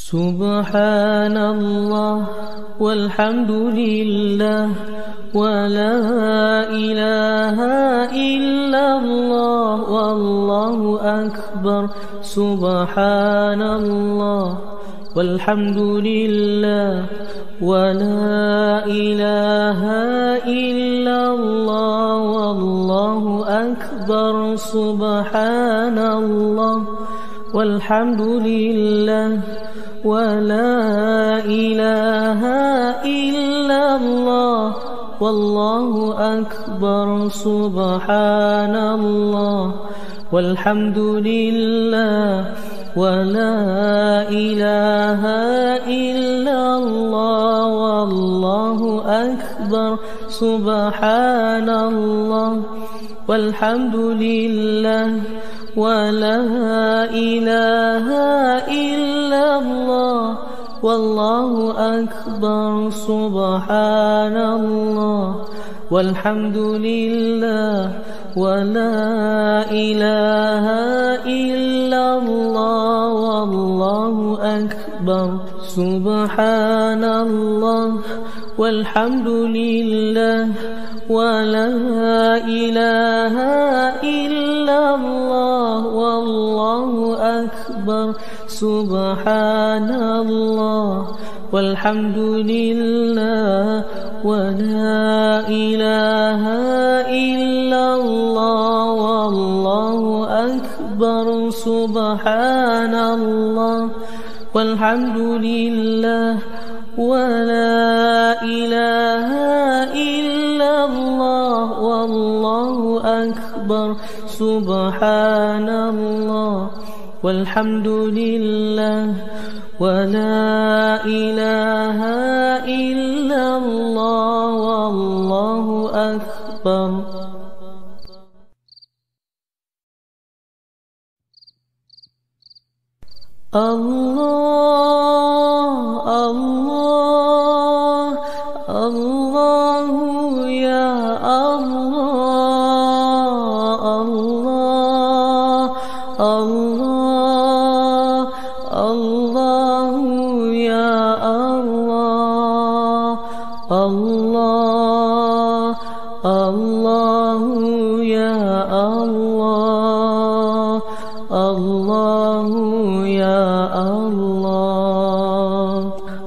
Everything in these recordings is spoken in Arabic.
سبحان الله والحمد لله ولا إله إلا الله والله أكبر سبحان الله والحمد لله ولا إله إلا الله والله أكبر سبحان الله والحمد لله ولا إله إلا الله والله أكبر سبحان الله والحمد لله ولا إله إلا الله والله أكبر سبحان الله والحمد لله ولا إله إلا الله والله أكبر سبحان الله والحمد لله ولا إله إلا الله والله أكبر سبحان الله والحمد لله ولا إله إلا الله والله أكبر سبحان الله والحمد لله ولا إله إلا الله والله أكبر سبحان الله والحمد لله ولا إله إلا الله والله أكبر سبحان الله والحمد لله ولا إله إلا الله والله أكبر. الله الله الله يا الله الله الله الله يا الله الله الله يا الله الله يا الله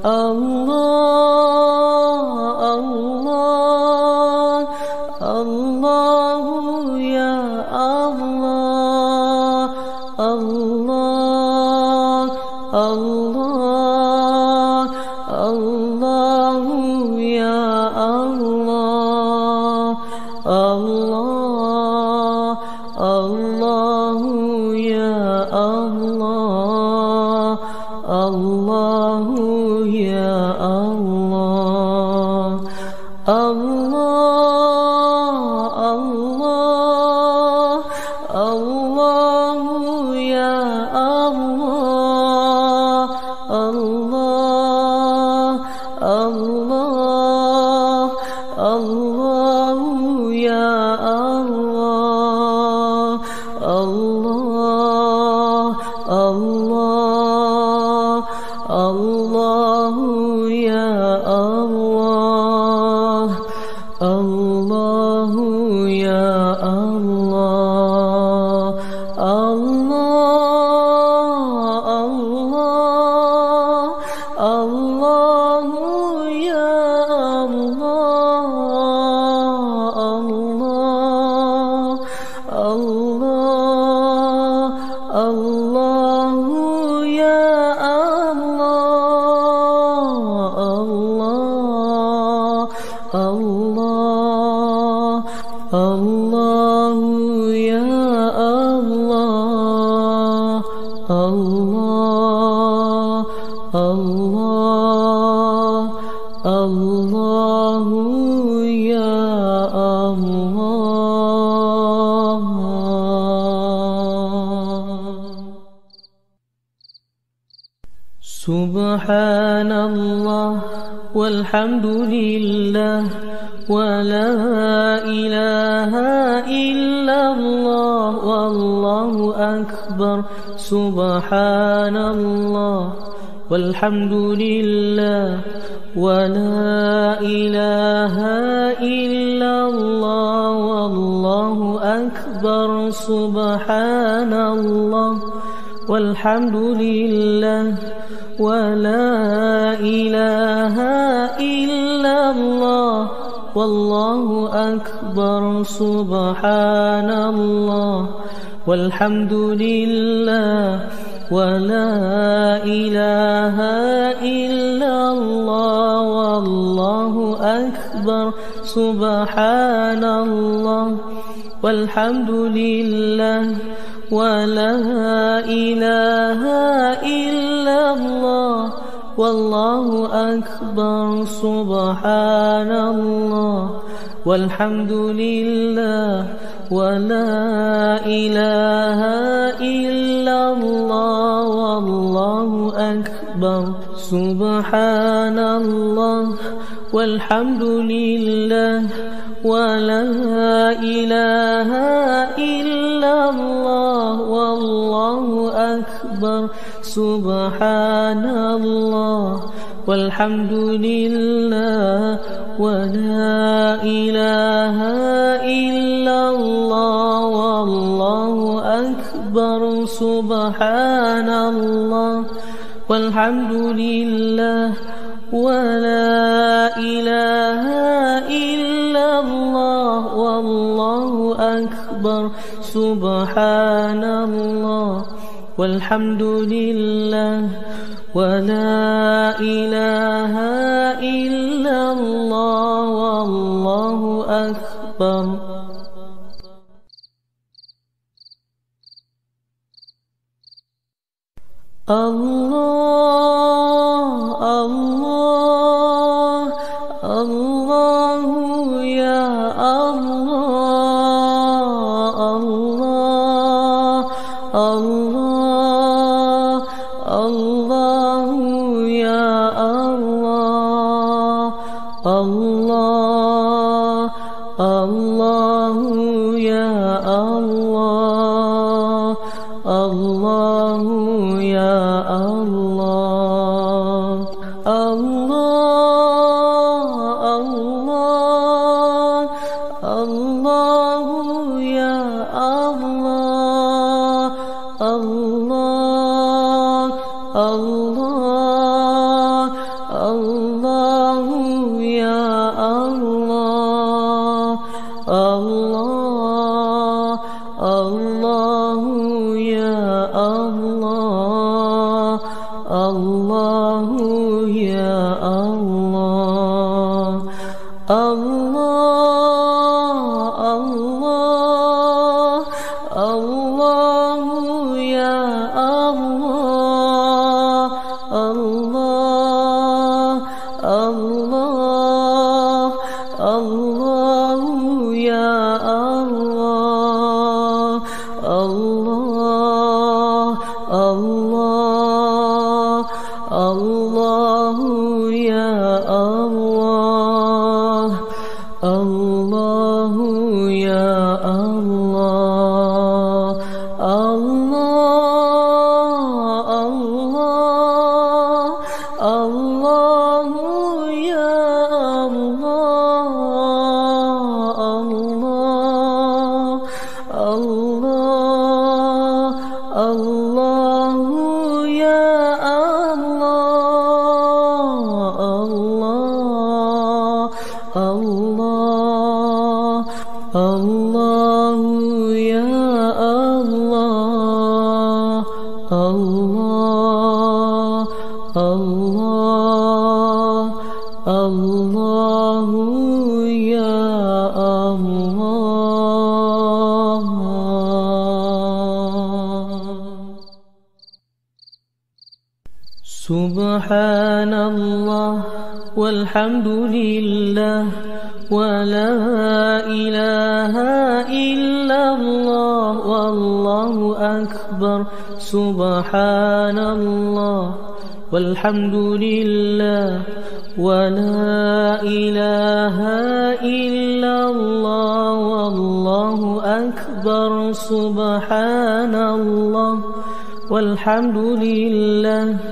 الله الله الله يا الله الله الله الله يا الله الله الله يا الله الله يا الله الله الله الله يا الله الله الله الله يا الله الله الله الله يا الله الله يا الله الله الله الله يا الله الله الله يا الله الله الله يا الله الله الله الله يا الله. سبحان الله والحمد لله ولا إله إلا الله والله أكبر سبحان الله والحمد لله ولا إله إلا الله والله أكبر سبحان الله والحمد لله ولا إله إلا الله والله أكبر سبحان الله والحمد لله ولا إله إلا الله والله أكبر سبحان الله والحمد لله ولا إله إلا الله والله أكبر سبحان الله والحمد لله ولا إله إلا الله والله أكبر سبحان الله والحمد لله ولا إله إلا الله والله أكبر سبحان الله والحمد لله ولا إله إلا الله والله أكبر سبحان الله والحمد لله ولا إله إلا الله والله أكبر سبحان الله والحمد لله ولا إله إلا الله والله أكبر الله الله الله يا الله الله الله الله يا الله الله الله يا الله الله يا الله الله الله الله يا الله الله الله الله يا الله الله الله يا الله الله يا الله الله الله الله يا الله الله الله الله يا الله الله الله الله يا الله الله يا الله الله الله الله يا الله الله الله يا الله الله الله يا الله الله الله الله يا الله سبحان الله والحمد لله ولا إله إلا الله والله أكبر سبحان الله والحمد لله ولا إله إلا الله والله أكبر سبحان الله والحمد لله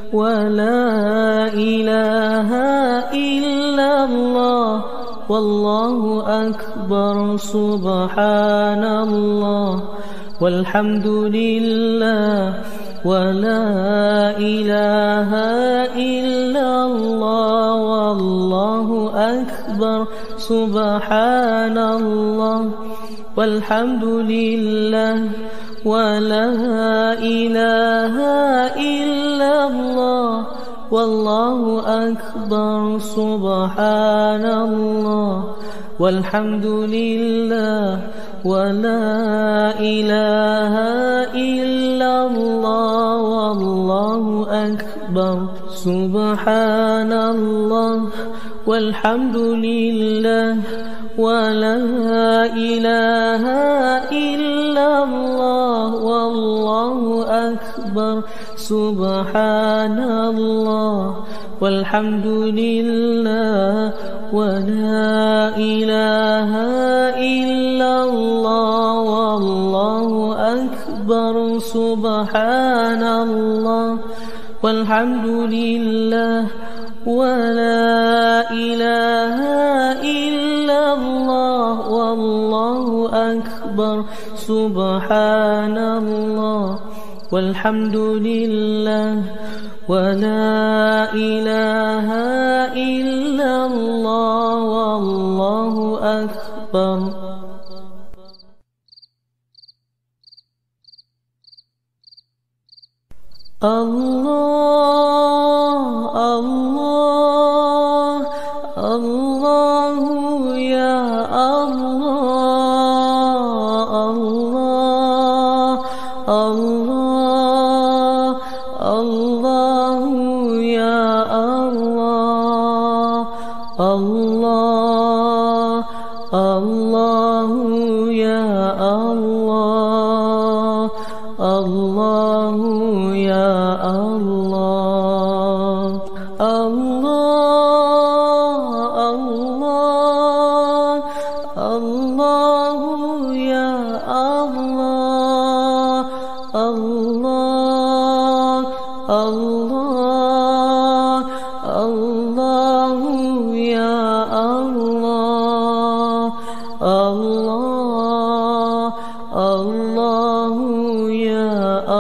ولا إله إلا الله والله أكبر سبحان الله والحمد لله ولا إله إلا الله والله أكبر سبحان الله والحمد لله ولا إله إلا الله والله أكبر سبحان الله والحمد لله ولا إله إلا الله والله أكبر سبحان الله والحمد لله ولا إله إلا الله والله أكبر سبحان الله والحمد لله ولا إله إلا الله والله أكبر سبحان الله والحمد لله ولا إله إلا الله والله أكبر سبحان الله والحمد لله ولا إله إلا الله والله أكبر. الله الله الله يا الله الله الله الله يا الله الله الله يا الله الله يا الله الله الله الله يا الله الله الله الله يا الله الله الله يا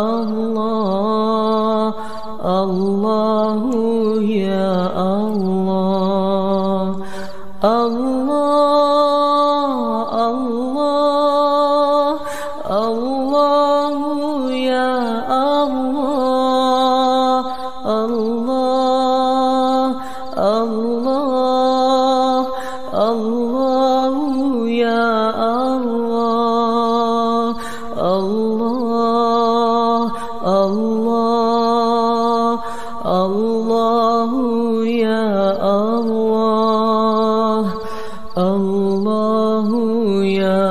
الله الله يا الله الله الله الله يا الله الله الله الله يا الله الله الله الله يا الله الله يا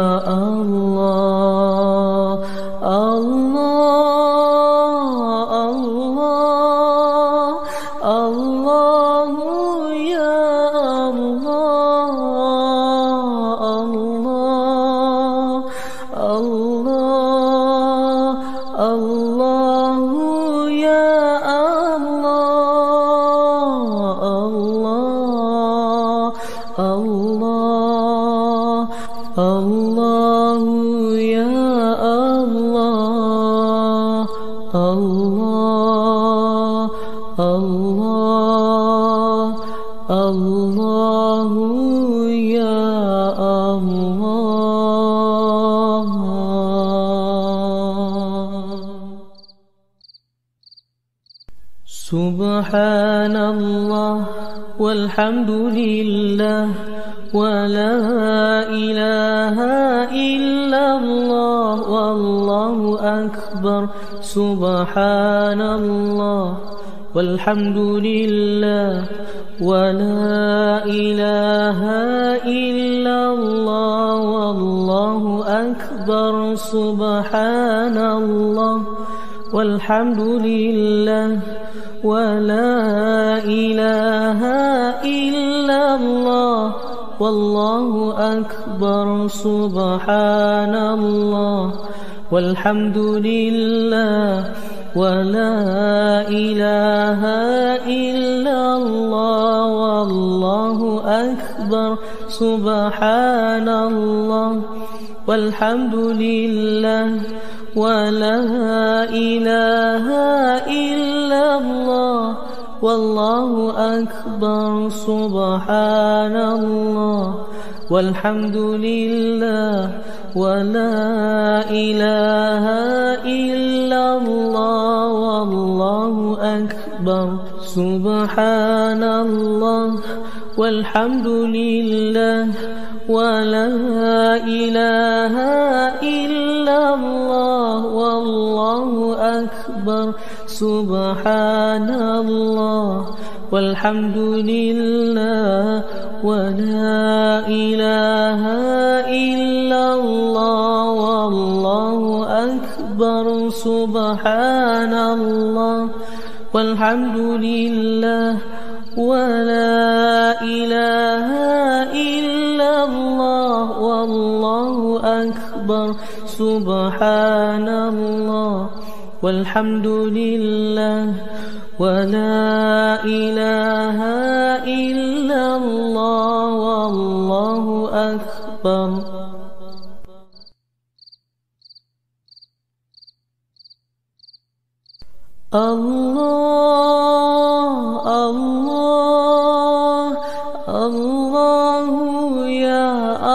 الله الله الله الله يا الله الله الله يا الله الله الله الله يا الله الله الله الله يا الله. سبحان الله والحمد لله ولا إله إلا الله والله أكبر سبحان الله والحمد لله ولا إله إلا الله والله أكبر سبحان الله والحمد لله ولا إله إلا الله والله أكبر سبحان الله والحمد لله ولا إله إلا الله والله أكبر سبحان الله والحمد لله ولا إله إلا الله والله أكبر سبحان الله والحمد لله ولا إله إلا الله والله أكبر سبحان الله والحمد لله ولا إله إلا الله والله أكبر سبحان الله والحمد لله ولا إله إلا الله والله أكبر سبحان الله والحمد لله ولا إله إلا الله والله أكبر سبحان الله والحمد لله ولا إله إلا الله والله أكبر. الله الله الله يا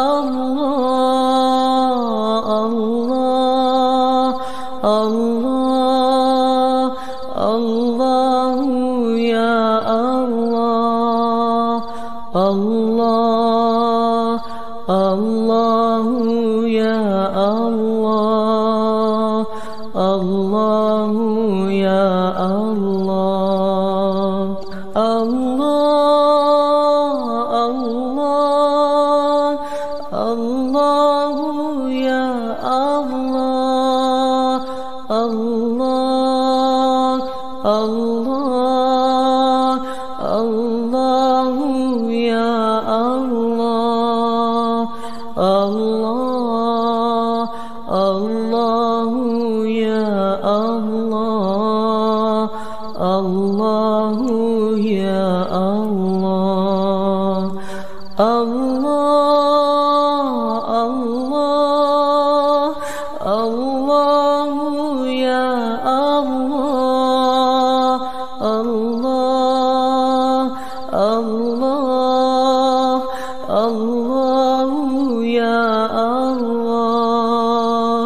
الله الله الله الله يا الله الله الله يا الله الله يا الله الله الله الله يا الله الله الله الله يا الله الله الله يا الله الله يا الله الله الله الله يا الله الله الله الله يا الله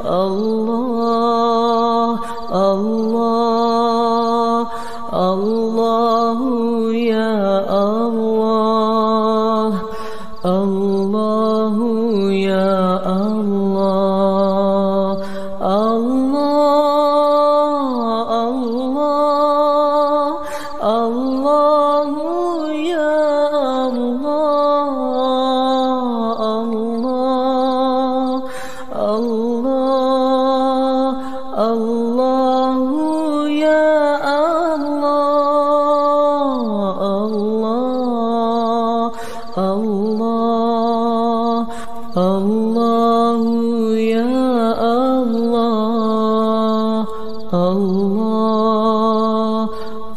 الله الله الله يا الله الله يا الله الله الله الله يا الله الله الله الله يا الله الله الله الله يا الله الله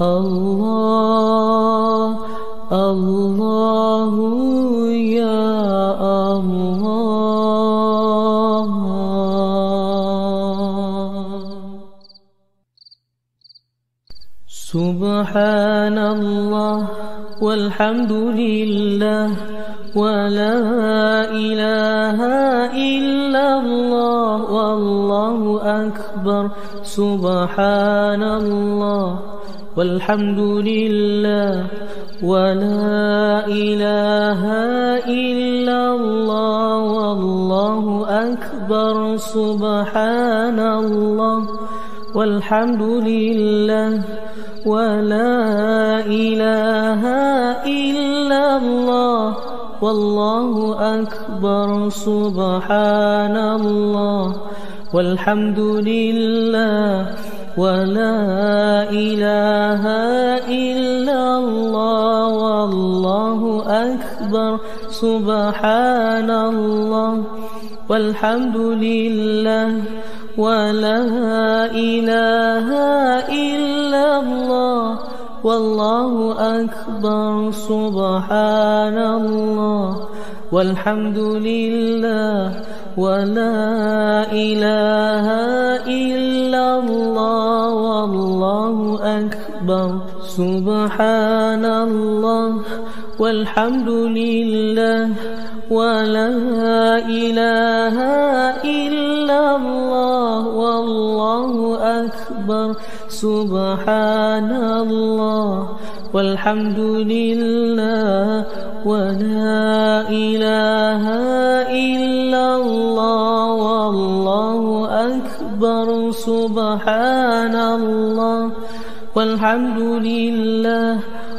الله الله يا الله. سبحان الله والحمد لله ولا إله إلا الله والله أكبر سبحان الله والحمد لله ولا إله إلا الله والله أكبر سبحان الله والحمد لله ولا إله إلا الله والله أكبر سبحان الله والحمد لله ولا إله إلا الله والله أكبر سبحان الله والحمد لله ولا إله إلا الله والله أكبر سبحان الله والحمد لله ولا إله إلا الله والله أكبر سبحان الله والحمد لله ولا إله إلا الله والله أكبر سبحان الله والحمد لله ولا إله إلا الله والله أكبر سبحان الله والحمد لله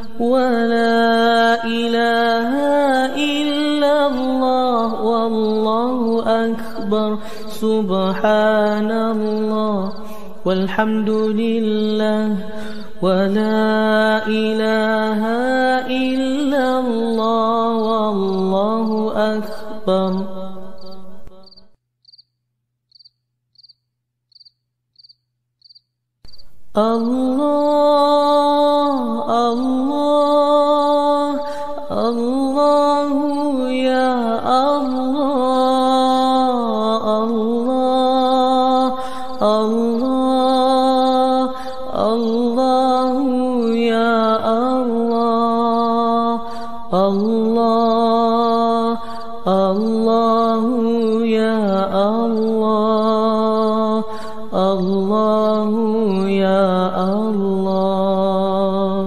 ولا إله إلا الله والله أكبر سبحان الله والحمد لله ولا إله إلا الله والله أكبر. الله الله الله يا الله الله الله الله يا الله الله الله يا الله الله يا الله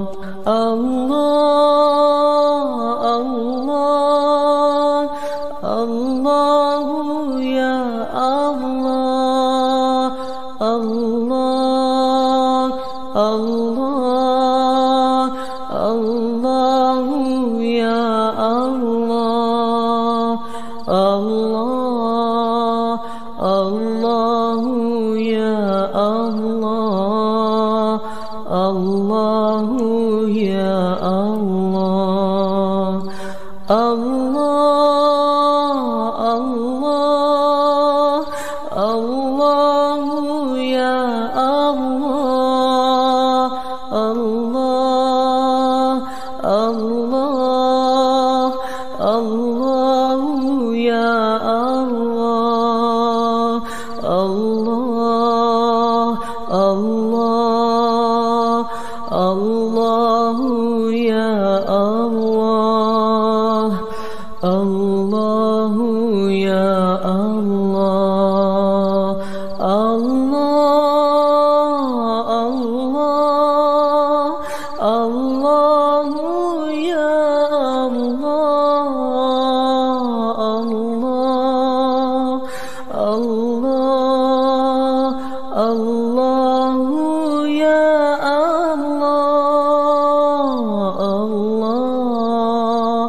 الله الله الله يا الله الله الله الله يا الله الله الله يا الله الله يا الله الله الله الله يا الله الله الله الله يا الله الله الله الله يا الله الله يا الله الله الله الله يا الله الله الله يا الله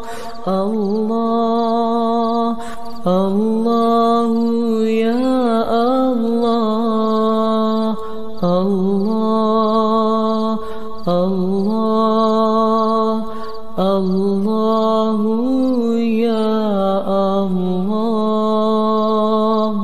الله الله يا الله الله الله الله يا الله.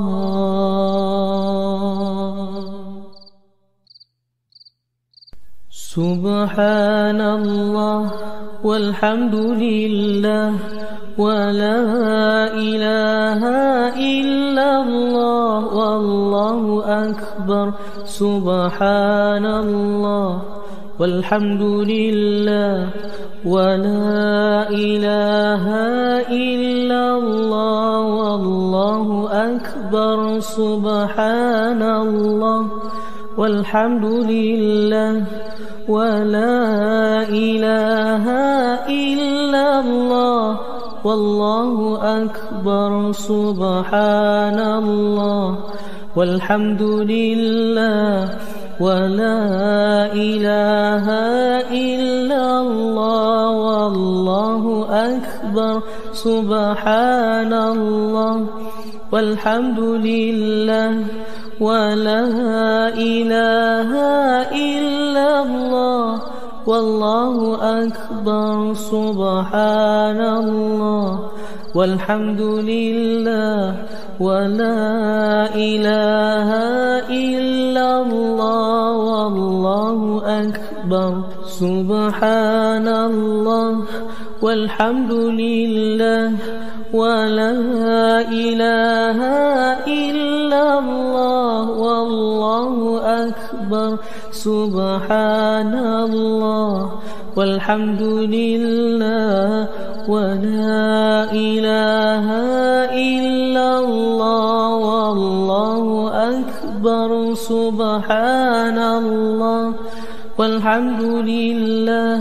سبحان الله والحمد لله ولا إله إلا الله والله أكبر سبحان الله والحمد لله ولا إله إلا الله والله أكبر سبحان الله والحمد لله ولا إله إلا الله والله أكبر سبحان الله والحمد لله ولا إله إلا الله والله أكبر سبحان الله والحمد لله ولا إله إلا الله والله أكبر سبحان الله والحمد لله ولا إله إلا الله والله أكبر سبحان الله والحمد لله ولا إله إلا الله والله أكبر سبحان الله والحمد لله ولا إله إلا الله والله أكبر سبحان الله والحمد لله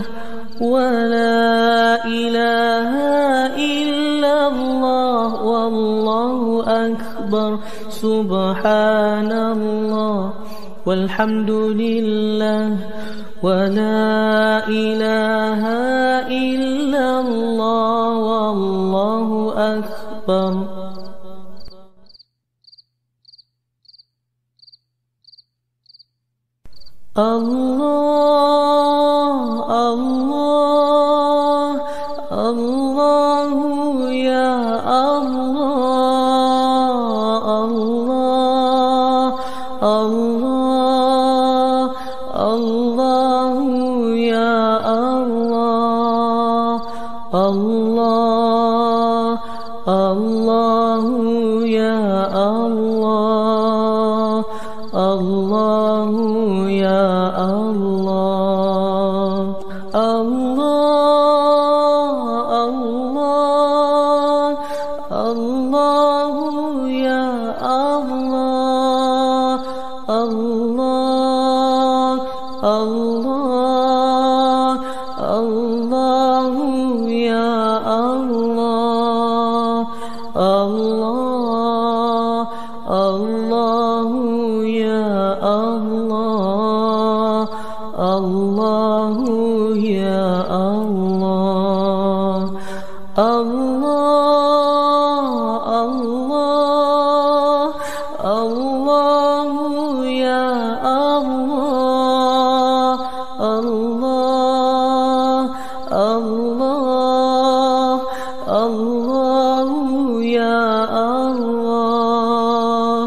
ولا إله إلا الله والله أكبر سبحان الله والحمد لله ولا إله إلا الله والله أكبر. الله الله الله يا الله الله الله الله يا الله الله الله يا الله الله يا الله الله الله الله يا الله الله الله الله يا الله الله الله يا الله الله يا الله الله الله الله يا الله الله الله الله يا الله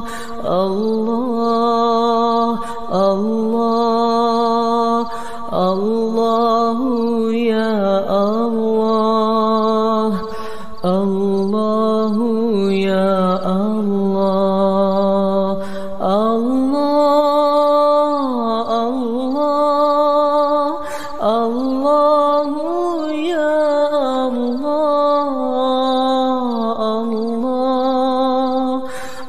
الله الله الله يا الله الله يا الله الله الله الله يا الله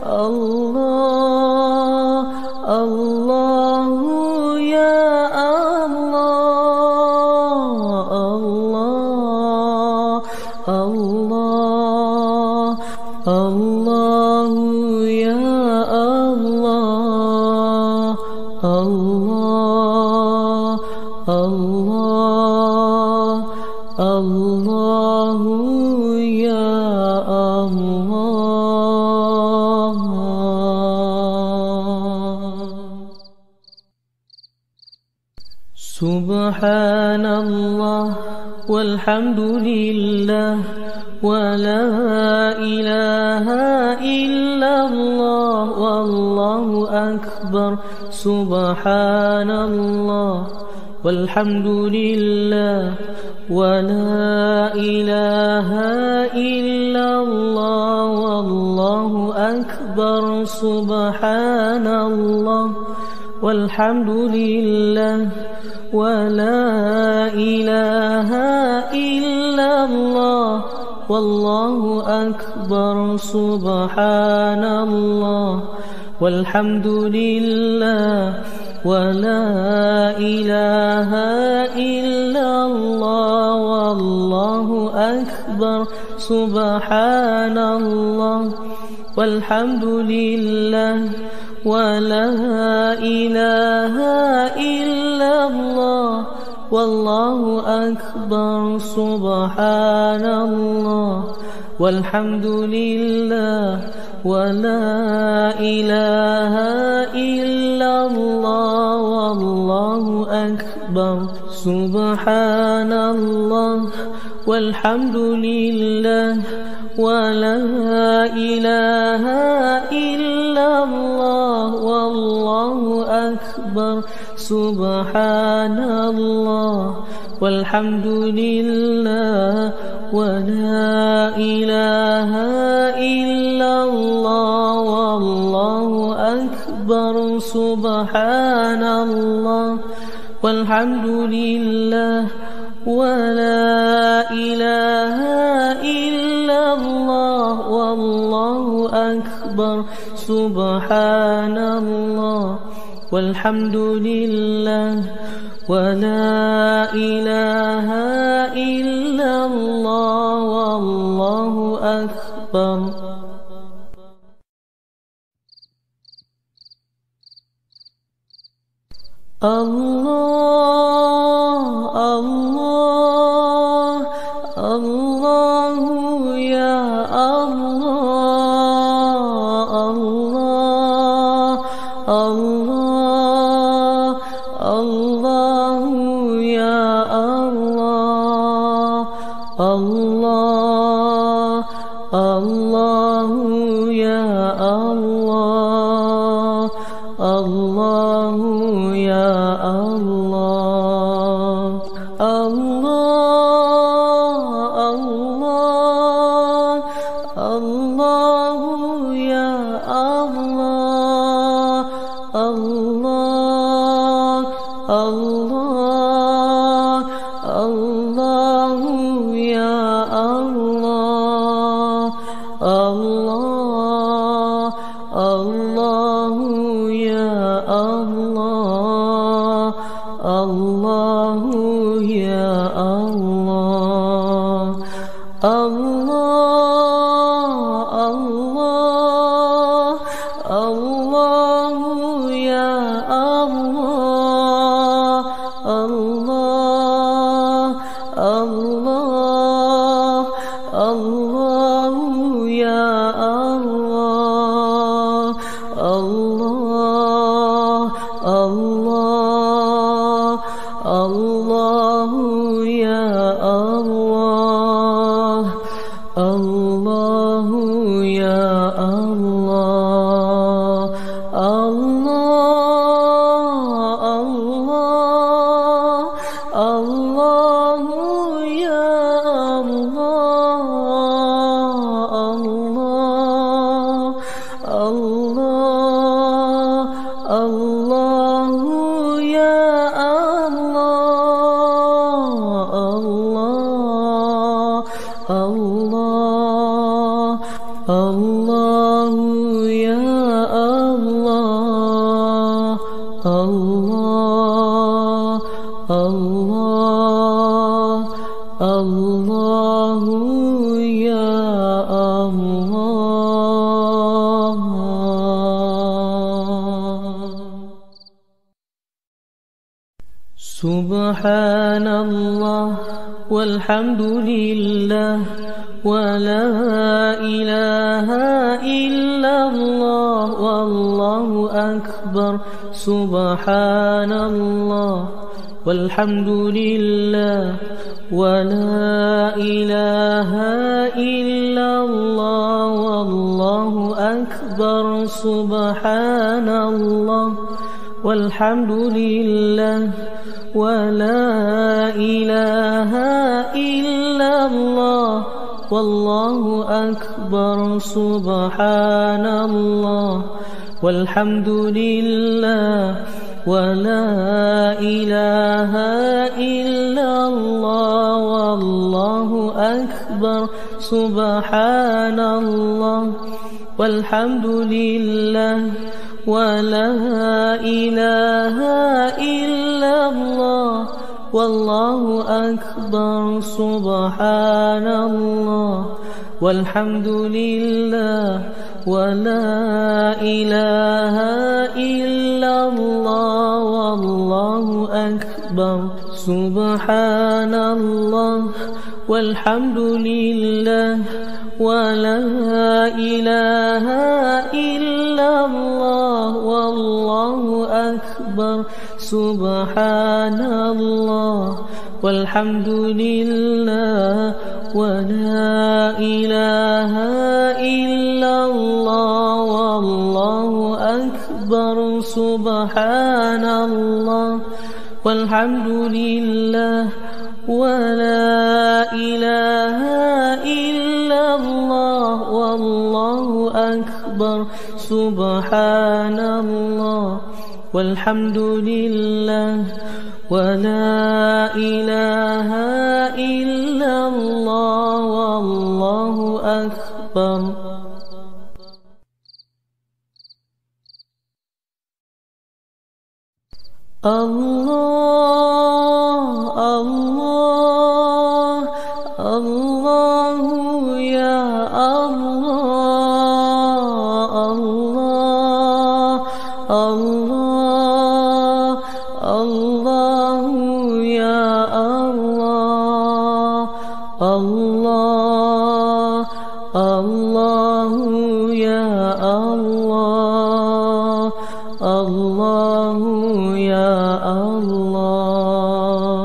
الله الله يا الله الله الله يا الله الله الله الله يا الله. سبحان الله والحمد لله ولا إله إلا الله والله أكبر سبحان الله والحمد لله ولا إله إلا الله والله أكبر سبحان الله والحمد لله ولا إله إلا الله والله أكبر سبحان الله والحمد لله ولا إله إلا الله والله أكبر سبحان الله والحمد لله ولا إله إلا الله والله أكبر سبحان الله والحمد لله ولا إله إلا الله والله أكبر سبحان الله والحمد لله ولا إله إلا الله والله سبحان الله والحمد لله ولا إله إلا الله والله أكبر سبحان الله والحمد لله ولا إله إلا الله والله أكبر سبحان الله والحمد لله ولا إله إلا الله والله أكبر. الله الله الله يا الله الله الله الله يا الله الله الله يا الله الله يا الله الله الله الله يا الله الله الله الله يا الله الله الله يا الله الله يا الله الله الله الله يا الله الله الله الله يا الله الله الله الله يا الله الله يا الله الله الله الله يا الله الله الله يا الله الله الله يا الله الله الله الله يا الله. سبحان الله والحمد لله ولا إله إلا الله والله أكبر سبحان الله والحمد لله ولا إله إلا الله والله أكبر سبحان الله والحمد لله ولا إله إلا الله والله أكبر سبحان الله والحمد لله ولا إله إلا الله والله أكبر سبحان الله والحمد لله ولا إله إلا الله والله أكبر سبحان الله والحمد لله ولا إله إلا الله والله أكبر سبحان الله والحمد لله ولا إله إلا الله والله أكبر سبحان الله والحمد لله ولا إله إلا الله والله أكبر سبحان الله والحمد لله ولا إله إلا الله والله أكبر سبحان الله والحمد لله ولا إله إلا الله والله أكبر. الله الله الله يا الله الله الله الله يا الله الله الله يا الله الله يا الله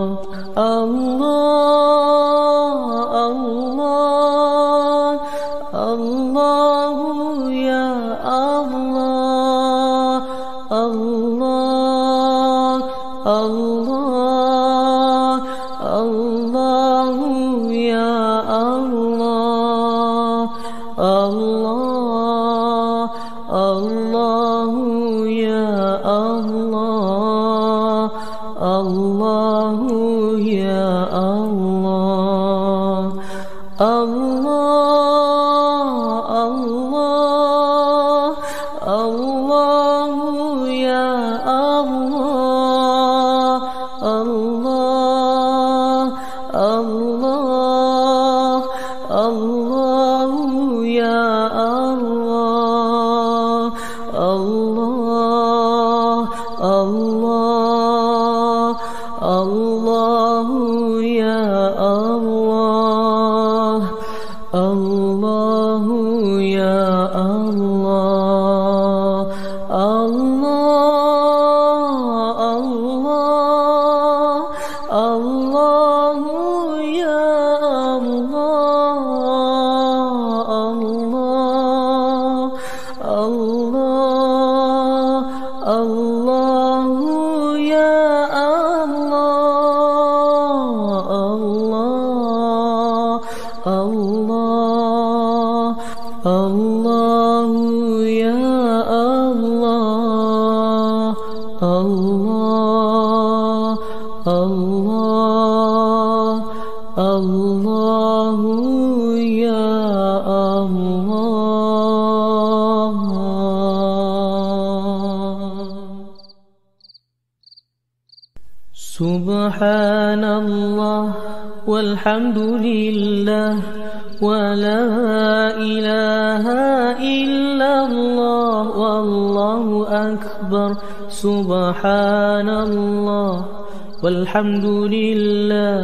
الله الله الله يا الله الله الله الله يا الله الله الله يا الله الله يا الله الله الله الله يا الله الله الله الله يا الله الله الله الله يا الله الله يا الله الله الله الله يا الله الله الله يا الله الله الله يا الله الله الله الله يا الله. سبحان الله والحمد لله ولا إله إلا الله والله أكبر سبحان الله والحمد لله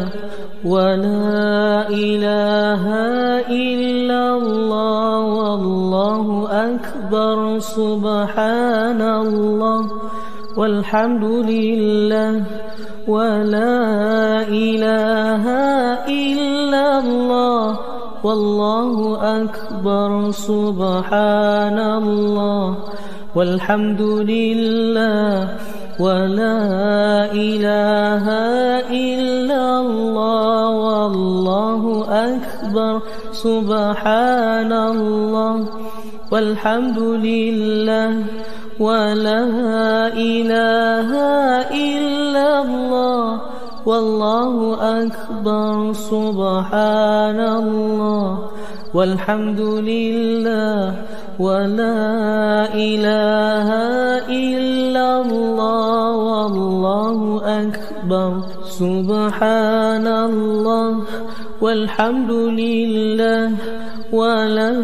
ولا إله إلا الله والله أكبر سبحان الله والحمد لله ولا إله إلا الله والله أكبر سبحان الله والحمد لله ولا إله إلا الله والله أكبر سبحان الله والحمد لله ولا إله إلا الله والله أكبر سبحان الله والحمد لله ولا إله إلا الله والله أكبر سبحان الله والحمد لله ولا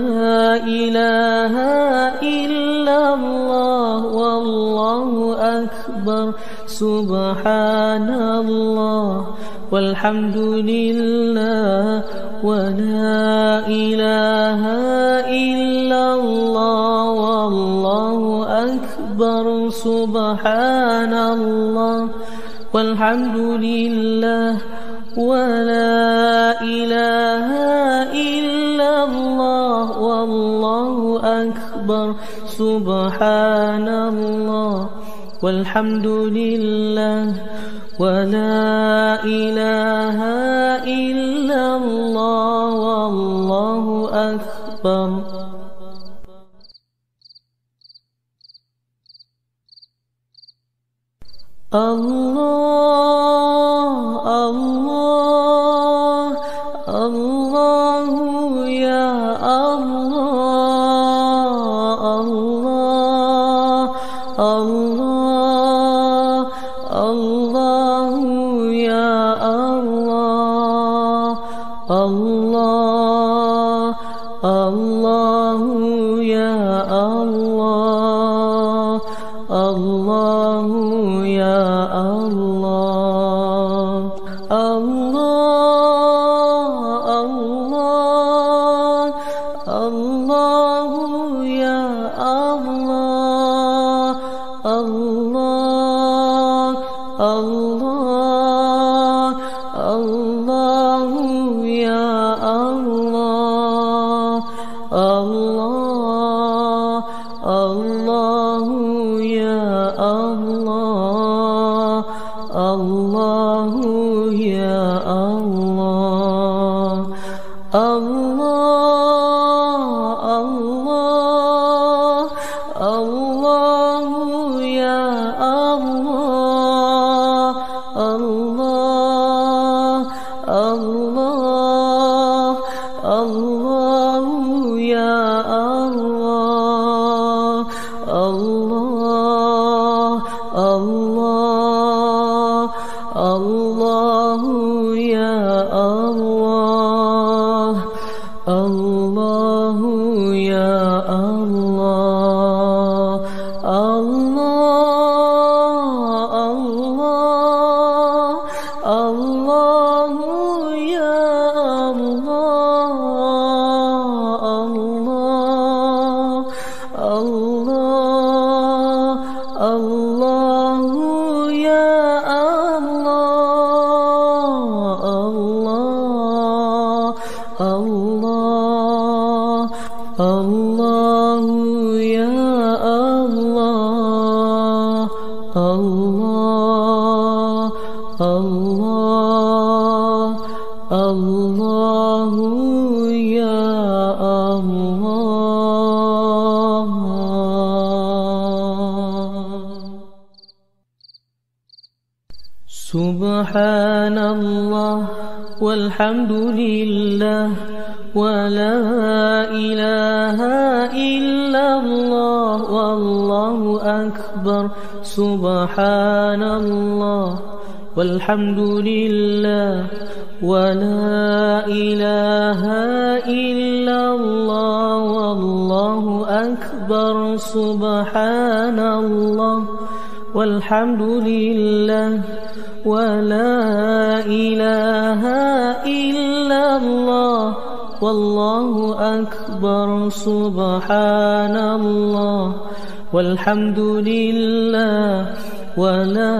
إله إلا الله والله أكبر سبحان الله والحمد لله ولا إله إلا الله والله أكبر سبحان الله والحمد لله ولا إله إلا الله والله أكبر سبحان الله والحمد لله ولا إله إلا الله والله أكبر. الله الله الله يا الله الله الله الله يا الله الله الله يا الله الله يا الله الله الله الله يا الله الله الله الله يا الله الله الله يا الله الله يا الله الله الله الله يا الله الله الله الله يا الله الله الله الله يا الله الله يا الله الله الله الله يا الله الله الله يا الله الله الله الله يا الله الله الله الله يا الله. سبحان الله والحمد لله ولا إله إلا الله والله أكبر. سبحان الله والحمد لله ولا إله إلا الله والله أكبر. سبحان الله والحمد لله ولا إله إلا الله والله أكبر. سبحان الله والحمد لله ولا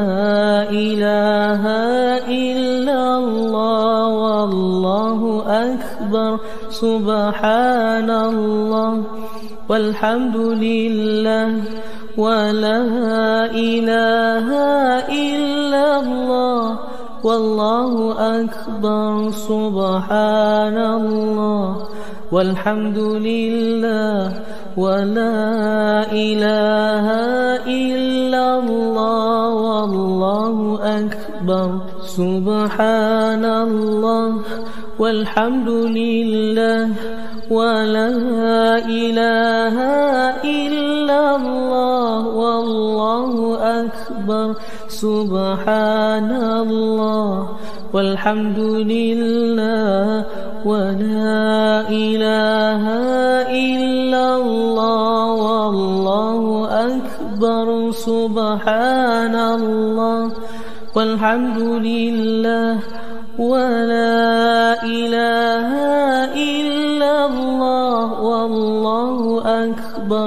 إله إلا الله والله أكبر. سبحان الله والحمد لله ولا إله إلا الله والله أكبر. سبحان الله والحمد لله ولا إله إلا الله والله أكبر. سبحان الله والحمد لله ولا إله إلا الله والله أكبر. سبحان الله والحمد لله ولا إله إلا الله والله أكبر. سبحان الله والحمد لله ولا إله إلا الله والله أكبر.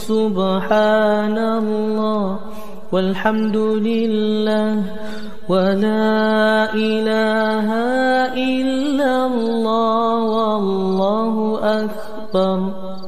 سبحان الله والحمد لله ولا إله إلا الله والله أكبر.